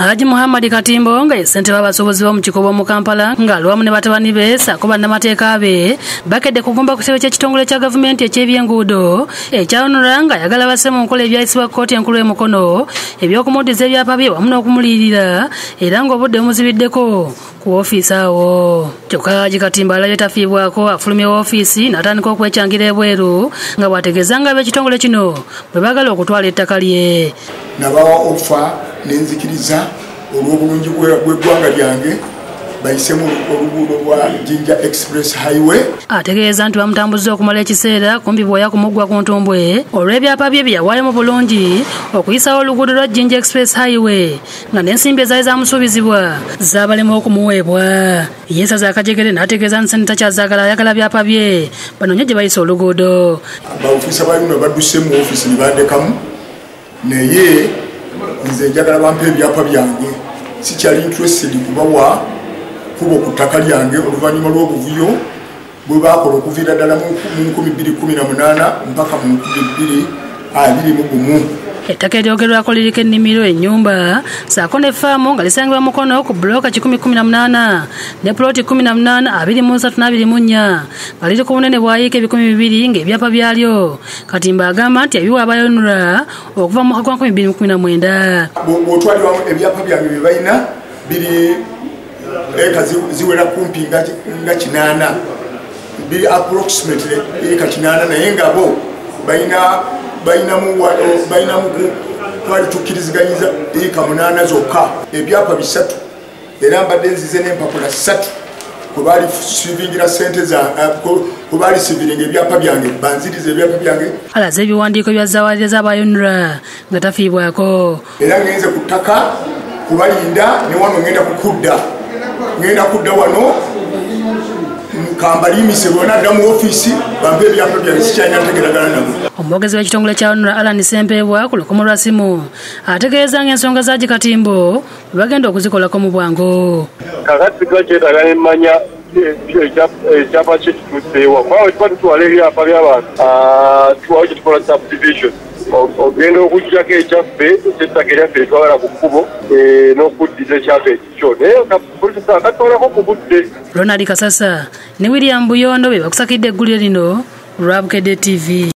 Haji Muhammad Katimbo nga ssente w'abasobozi b'omu Kikobo mu Kampala ng'alwamu ne batabani be ssaako bannamateeka be bakedde kugumba ku kitebe ky'ekitongole kya gavumenti eky'ebyenguudo ekyawunula nga ayagala basse mu nkola ebyayisibwa kkooti enkulu y'Emukono eby'okumuddiza ebyapa bye wamu n'okumuliyirira era ng'obudde bumuzibiddeko ku woofiisi awo. Kyokka Haji Katimbo alabye tafiibwako afulumye woofiisi n'atandika okwekyangira ebweru nga bw'ategeeza nga ab'ekitongole kino bwe baagala okutwala ettaka lye. Nabawa ofa nenzikiriza olw'obulungi bw'eggwanga lyange bayisemu oluguudo lwa Jinja Express Highway. Ategeeza nti bamutambuza okumala ekiseera kumpi bw'oya kumuggwa ku ntumbwe olw'ebyapa bye bye yawaayo mu bulungi okuyisawo oluguudo lwa Jinja Express Highway nga n'ensimbi ezaali zamusuubizibwa zaabalema okumuweebwa. Yeesaza akajegere n'ategeeza nti takyazaagala ayagala byapa bye banoonye gye bayisa oluguudo. Baofiisa balina badduse mu ofiisi ne bandekamu naye nze njagala bampa ebyapa byange sikyali interested kubawa kuba ku ttaka lyange oluvannyuma lw'obuvuyo bwe baakola okuviira ddala mu 2018 mpaka mu 2021. Ettaka eryogerwako liriko ennimiro, ennyumba ssaako n'effaamu nga lisangibwa Mukono ku bbulooka 118 ne puloti 18,324 nga liri ku bunene bwa yiika 200 ng'ebyapa byalyo. Katimbo agamba nti yabiwa abayonula okuva mu mwaka gwa 2019. Bw'otwalibwamu ebyapa byange bye balina biri eka ziwera kumpi nga 8 biri approximately eka 8 naye nga bo bayinamu twali tukkiriziganyiza eka 8 zokka ebyapa 3 era mbadde nzize n'empapula 3 kwe baali sivingira ssente kwe baali siviringa ebyapa byange banziriza ebyapa byange. Alaze ebiwandiiko bya zaawaliza z'abayonula nga tafiibwako era ngenze ku ttaka kubalinda ne wano ngenda kudda wano kambalimise bwona adda mu ofiisi bampe ebyapa byange sikyalina ntegeragana nabo. Omwogezi w'ekitongole kya Onura Alan Sempebwa ku lukumu lwa simu ategeeza ng'ensonga za Haji Katimbo bagenda okuzikolako mu bwangu. Kakati tukyetaaga n'emmanya ekyapa kye kituddeewa kuba tuba tutwala ebyapa by'abantu tuwawo kye tukola subdivision ogenda okuggyako ekyaffe ekyettaka eryaffe litwala ku kkubo n'okuddiza ekyapa ekikyo naye katwalako ku budde. Ronald Kasasa ne William Buyondo be bakusakidde eggulire lino lwa Bukedde TV.